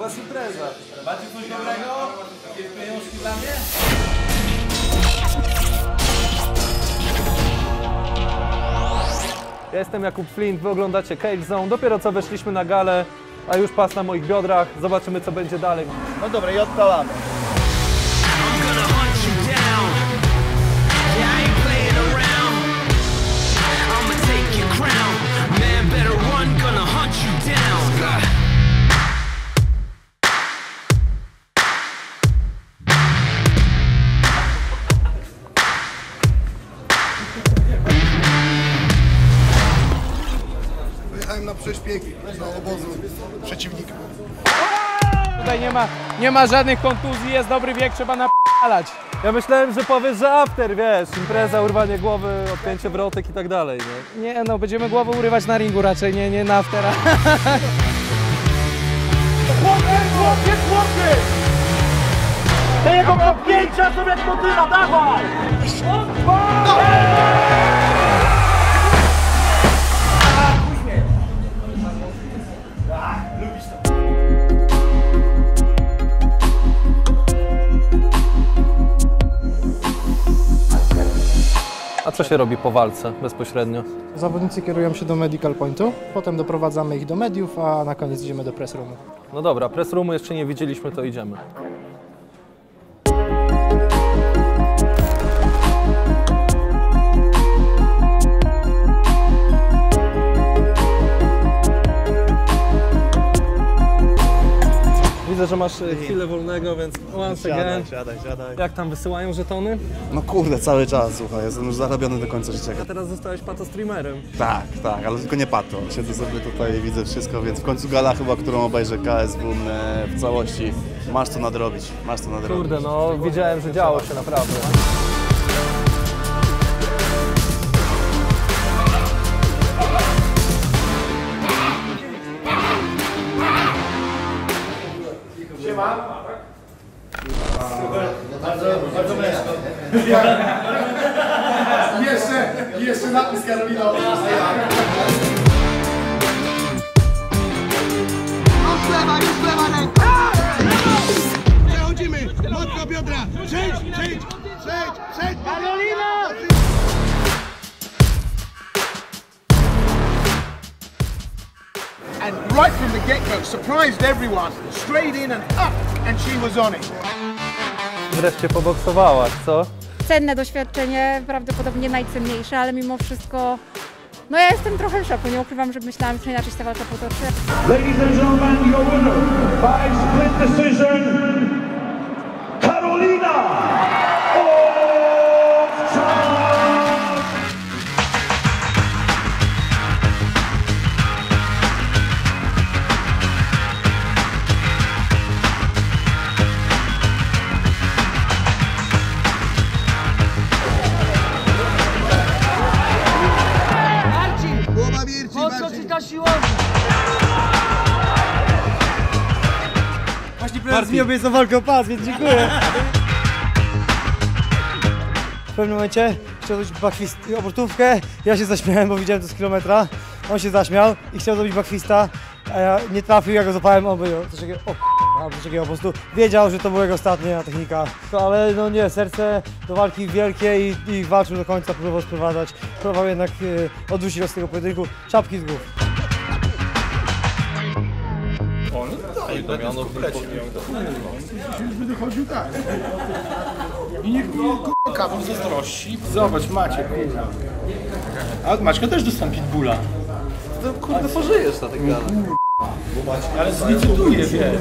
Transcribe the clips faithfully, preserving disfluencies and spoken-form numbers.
nas impreza. Macie coś dobrego? Jakieś pieniążki dla mnie? Ja jestem Jakub Flint, wy oglądacie Cage Zone. Dopiero co weszliśmy na galę, a już pas na moich biodrach. Zobaczymy, co będzie dalej. No dobra, i odpalamy. Wyjechałem na prześpieg do obozu przeciwnika. Tutaj nie ma, nie ma żadnych kontuzji, jest dobry wiek, trzeba napalać. Ja myślałem, że powiesz, że after, wiesz, impreza, urwanie głowy, odpięcie wrotek i tak dalej, nie? Nie no, będziemy głowę urywać na ringu raczej, nie, nie na aftera. Chłopie, chłopie, chłopie! Te jego kopnięcia są jak motyla, dawaj! A co się robi po walce bezpośrednio? Zawodnicy kierują się do medical pointu, potem doprowadzamy ich do mediów, a na koniec idziemy do press roomu. No dobra, press roomu jeszcze nie widzieliśmy, to idziemy. Widzę, że masz chwilę wolnego, więc once again. Siadaj, siadaj. Jak tam wysyłają żetony? No kurde, cały czas, słuchaj, jestem już zarobiony do końca życia. A teraz zostałeś patostreamerem. Tak, tak, ale tylko nie pato. Siedzę sobie tutaj i widzę wszystko, więc w końcu gala chyba, którą obejrzę K S W w całości. Masz to nadrobić, masz to nadrobić. Kurde, no widziałem, że działo się naprawdę. Jeszcze, jeszcze napis Karolina. Przechodzimy, mocno biodra. Przejdź, przejdź, przejdź, przejdź. Karolina! And right from the get-go, surprised everyone. Straight in and up, and she was on it. Wreszcie poboksowałaś, co? Cenne doświadczenie, prawdopodobnie najcenniejsze, ale mimo wszystko, no ja jestem trochę w szoku, nie ukrywam, że myślałam, że inaczej się ta walka potoczy. Ladies and gentlemen, your winner by split decision, Karolina! Właśnie prezes mi obiecał walkę o pas, więc dziękuję. W pewnym momencie chciał zrobić backfist, obrotówkę, ja się zaśmiałem, bo widziałem to z kilometra. On się zaśmiał i chciał zrobić backfista, a ja nie trafił, jak go złapałem, on powiedział coś takiego, o k***a, coś takiego, po prostu wiedział, że to była jego ostatnia technika. No, ale no nie, serce do walki wielkie i, i walczył do końca, próbował sprowadzać, próbował jednak e, odwrócić od tego pojedynku, czapki z głów. Będę chodził tak. I niech mi kawą zazdrości. Zobacz, Maciek, kurwa. A Maćka też dostałem pitbulla. To kurde, pożyjesz na tej gale. Ale zlicytuję, wie.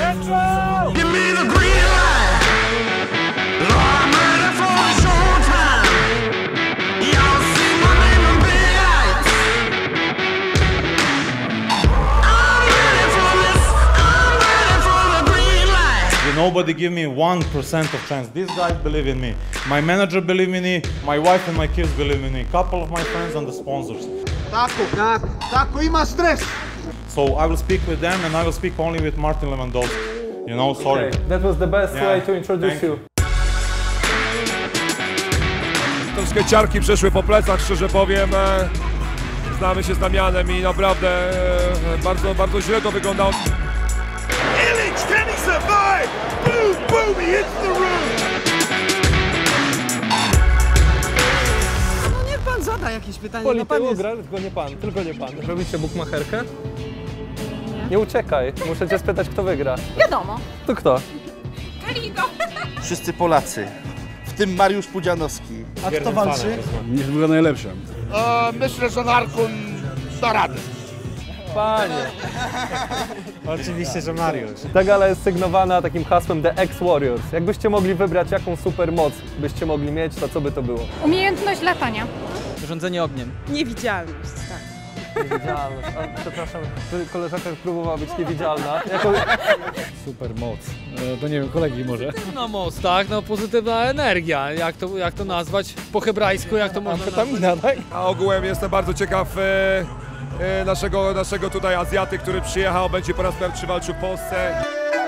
Nobody give me one percent of chance. These guys believe in me. My manager believe in me. My wife and my kids believe in me. Couple of my friends and the sponsors. Taku, tak, taku i ma stres. So I will speak with them and I will speak only with Martin Lewandowski. You know, sorry. Okay. That was the best Yeah. way to introduce Thank you. Troszkę ciarki przeszły po plecach, szczerze powiem. Znamy się z Damianem i naprawdę bardzo, bardzo źle to wyglądało. survive. Boom, boom, he hits the roof. No niech pan zada jakieś pytanie. Poli, No pan ty jest... ugra, tylko nie pan, tylko nie pan. Robicie bukmacherkę? Nie uciekaj, muszę cię spytać, kto wygra. Wiadomo. To kto? Kalido. Wszyscy Polacy, w tym Mariusz Pudzianowski. A kto walczy? Niech była najlepsza. E, myślę, że Narkun da radę. Panie. Oczywiście, że Mariusz. Ta gala jest sygnowana takim hasłem The Ex-Warriors. Jakbyście mogli wybrać, jaką super moc byście mogli mieć, to co by to było? Umiejętność latania. Rządzenie ogniem. Niewidzialność, tak. Niewidzialność. A, przepraszam, ty, koleżanka próbowała być niewidzialna. Jako... Super moc. E, to nie wiem, kolegi może. No moc, tak, no pozytywna energia. Jak to, jak to nazwać po hebrajsku, jak to można nazwać? tak? A ogółem jestem bardzo ciekaw e, e, naszego, naszego tutaj Azjaty, który przyjechał, będzie po raz pierwszy walczył w Polsce.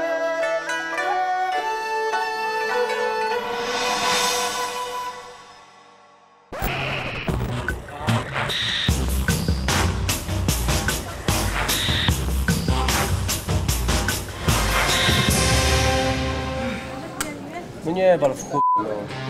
No nie, bal w chuj, no.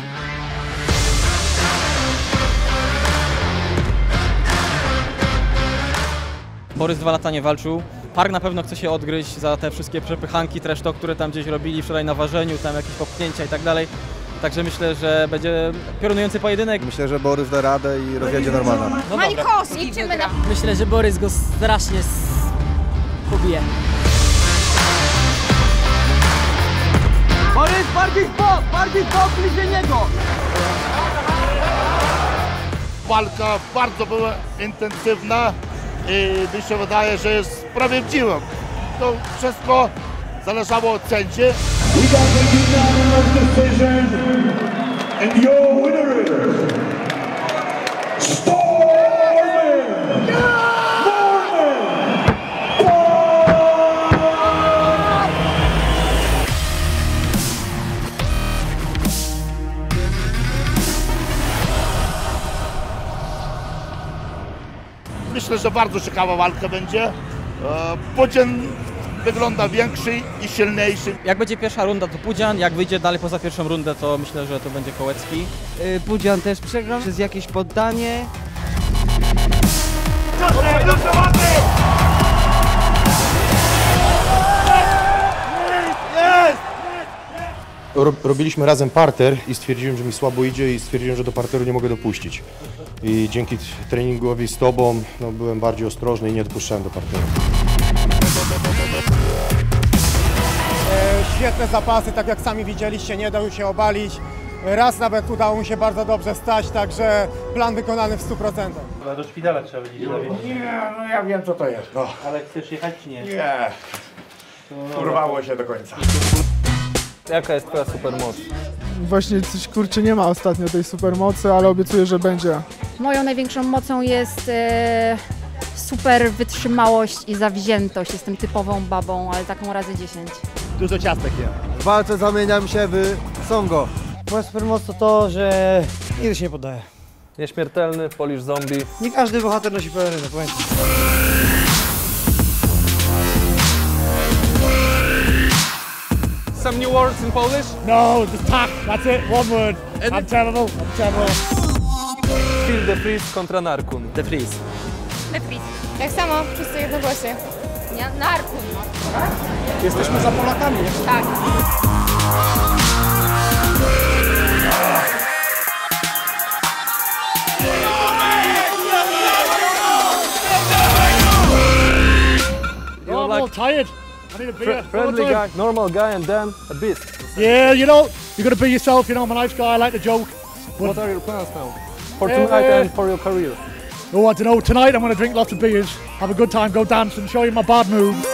Borys dwa lata nie walczył. Park na pewno chce się odgryźć za te wszystkie przepychanki, trash talk, które tam gdzieś robili wczoraj na ważeniu, tam jakieś popchnięcia i tak dalej. Także myślę, że będzie piorunujący pojedynek. Myślę, że Borys da radę i rozjedzie Normana. No Mańkowski liczymy na... Myślę, że Borys go strasznie pobije. Borys, bardziej w bok, bardziej w bok, bliżej niego! Walka bardzo była intensywna i mi się wydaje, że jest sprawiedliwa. To wszystko zależało od sędzi. We got the unanimous decision, and your winner is Stormin Myślę, że bardzo ciekawa walka będzie. Pudzian wygląda większy i silniejszy. Jak będzie pierwsza runda, to Pudzian, jak wyjdzie dalej poza pierwszą rundę, to myślę, że to będzie Kołecki. Y, Pudzian też przegrał przez jakieś poddanie. Robiliśmy razem parter i stwierdziłem, że mi słabo idzie i stwierdziłem, że do parteru nie mogę dopuścić. I dzięki treningowi z tobą no, byłem bardziej ostrożny i nie dopuszczałem do parteru. E, świetne zapasy, tak jak sami widzieliście, nie dał się obalić. Raz nawet udało mu się bardzo dobrze stać, także plan wykonany w stu procentach. Do szpitala trzeba będzie zawieźć. Nie, no ja wiem co to jest. No. Ale chcesz jechać czy nie? Nie. Urwało się do końca. Jaka jest twoja super moc? Właśnie coś kurczę nie ma ostatnio tej supermocy, ale obiecuję, że będzie. Moją największą mocą jest e, super wytrzymałość i zawziętość. Jestem typową babą, ale taką razy dziesięć. Dużo ciastek jem. W walce zamieniam się w Songo. Moja supermoc to to, że nigdy się nie poddaję. Nieśmiertelny, Polish zombie. Nie każdy bohater nosi pelerynę, pamiętaj. Some new words in Polish? No, just tak, that's it, one word. I'm terrible, I'm terrible. Phil the Freeze kontra Narkun. The Freeze. The Freeze. Tak samo, wszyscy jednogłośnie. Nie, Narkun. Jesteśmy za Polakami. Tak. You're like tired. I need a beer. fr friendly guy, normal guy, and then a beast. Yeah, you know, you gotta be yourself, you know, I'm a nice guy, I like to joke. What are your plans now? For Uh, tonight and for your career? Oh, I don't know, tonight I'm gonna drink lots of beers, have a good time, go dance and show you my bad moves.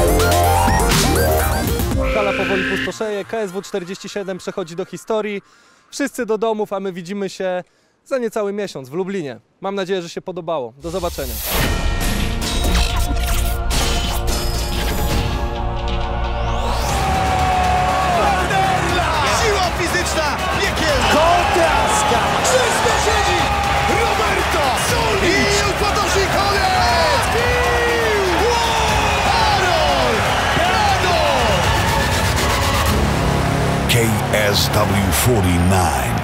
Gala powoli pustoszeje, K S W czterdzieści siedem przechodzi do historii. Wszyscy do domów, a my widzimy się za niecały miesiąc w Lublinie. Mam nadzieję, że się podobało. Do zobaczenia. Siła fizyczna, piekielna! Kontraska! Wszystko siedzi! Roberto! Soli! I Eupadorzy koniec! Karol! Brado! S W forty-nine.